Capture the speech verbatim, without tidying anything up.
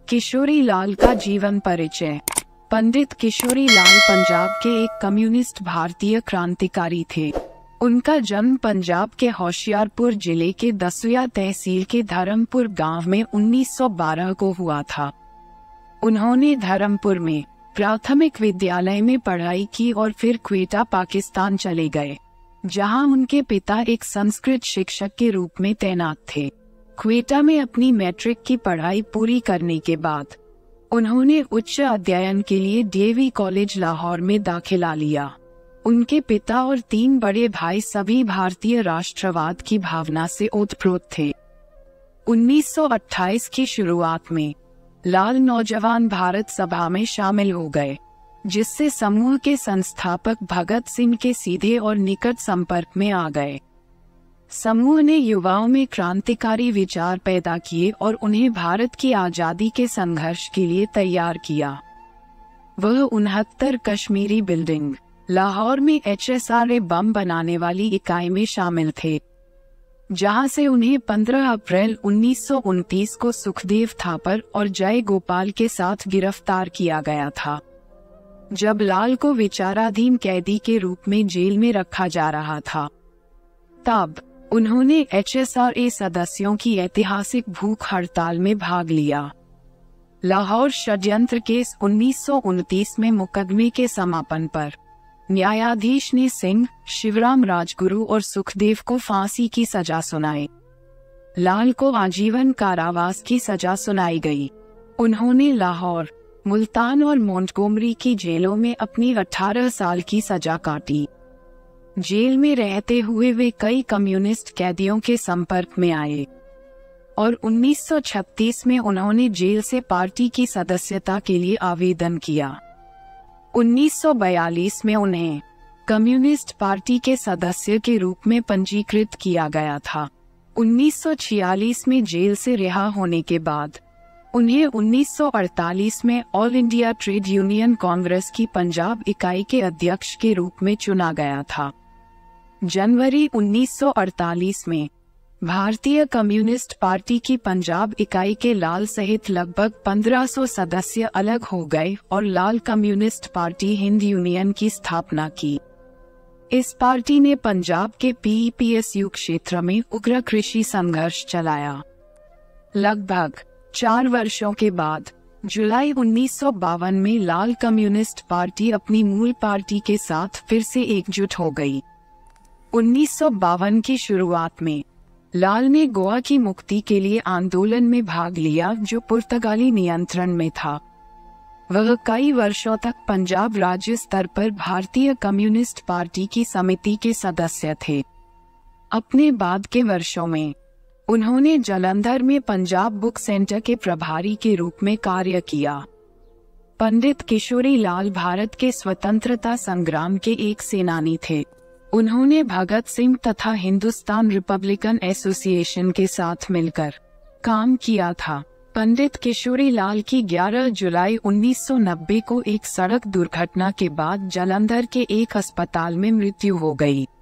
किशोरी लाल का जीवन परिचय। पंडित किशोरी लाल पंजाब के एक कम्युनिस्ट भारतीय क्रांतिकारी थे। उनका जन्म पंजाब के होशियारपुर जिले के दसुया तहसील के धर्मपुर गांव में उन्नीस सौ बारह को हुआ था। उन्होंने धर्मपुर में प्राथमिक विद्यालय में पढ़ाई की और फिर क्वेटा पाकिस्तान चले गए, जहां उनके पिता एक संस्कृत शिक्षक के रूप में तैनात थे। क्वेटा में अपनी मैट्रिक की पढ़ाई पूरी करने के बाद उन्होंने उच्च अध्ययन के लिए डीएवी कॉलेज लाहौर में दाखिला लिया। उनके पिता और तीन बड़े भाई सभी भारतीय राष्ट्रवाद की भावना से ओतप्रोत थे। उन्नीस सौ अट्ठाईस की शुरुआत में लाल नौजवान भारत सभा में शामिल हो गए, जिससे समूह के संस्थापक भगत सिंह के सीधे और निकट संपर्क में आ गए। समूह ने युवाओं में क्रांतिकारी विचार पैदा किए और उन्हें भारत की आजादी के संघर्ष के लिए तैयार किया। वह उनहत्तर कश्मीरी बिल्डिंग लाहौर में एचएसआरए बम बनाने वाली इकाई में शामिल थे, जहां से उन्हें पंद्रह अप्रैल उन्नीस सौ उनतीस को सुखदेव थापर और जय गोपाल के साथ गिरफ्तार किया गया था। जब लाल को विचाराधीन कैदी के रूप में जेल में रखा जा रहा था, तब उन्होंने एचएसआरए सदस्यों की ऐतिहासिक भूख हड़ताल में भाग लिया। लाहौर षड्यंत्र केस उन्नीस सौ उनतीस में मुकदमे के समापन पर न्यायाधीश ने सिंह, शिवराम राजगुरु और सुखदेव को फांसी की सजा सुनाई। लाल को आजीवन कारावास की सजा सुनाई गई। उन्होंने लाहौर, मुल्तान और मोंटगोमरी की जेलों में अपनी अठारह साल की सजा काटी। जेल में रहते हुए वे कई कम्युनिस्ट कैदियों के संपर्क में आए और उन्नीस सौ छत्तीस में उन्होंने जेल से पार्टी की सदस्यता के लिए आवेदन किया। उन्नीस सौ बयालीस में उन्हें कम्युनिस्ट पार्टी के सदस्य के रूप में पंजीकृत किया गया था। उन्नीस सौ छियालीस में जेल से रिहा होने के बाद उन्हें उन्नीस सौ अड़तालीस में all India trade union congress की पंजाब इकाई के अध्यक्ष के रूप में चुना गया था। जनवरी उन्नीस सौ अड़तालीस में भारतीय कम्युनिस्ट पार्टी की पंजाब इकाई के लाल सहित लगभग पंद्रह सौ सदस्य अलग हो गए और Lal communist party Hind union की स्थापना की। इस पार्टी ने पंजाब के पीईपीएसयू क्षेत्र में उग्र कृषि संघर्ष चलाया। लगभग चार वर्षों के बाद जुलाई उन्नीस सौ बावन में लाल कम्युनिस्ट पार्टी अपनी मूल पार्टी के साथ फिर से एकजुट हो गई। उन्नीस सौ बावन की शुरुआत में लाल ने गोवा की मुक्ति के लिए आंदोलन में भाग लिया, जो पुर्तगाली नियंत्रण में था। वह कई वर्षों तक पंजाब राज्य स्तर पर भारतीय कम्युनिस्ट पार्टी की समिति के सदस्य थे। अपने बाद के वर्षों में उन्होंने जालंधर में पंजाब बुक सेंटर के प्रभारी के रूप में कार्य किया। पंडित किशोरी लाल भारत के स्वतंत्रता संग्राम के एक सेनानी थे। उन्होंने भगत सिंह तथा हिंदुस्तान रिपब्लिकन एसोसिएशन के साथ मिलकर काम किया था। पंडित किशोरी लाल की ग्यारह जुलाई उन्नीस सौ नब्बे को एक सड़क दुर्घटना के बाद जालंधर के एक अस्पताल में मृत्यु हो गई।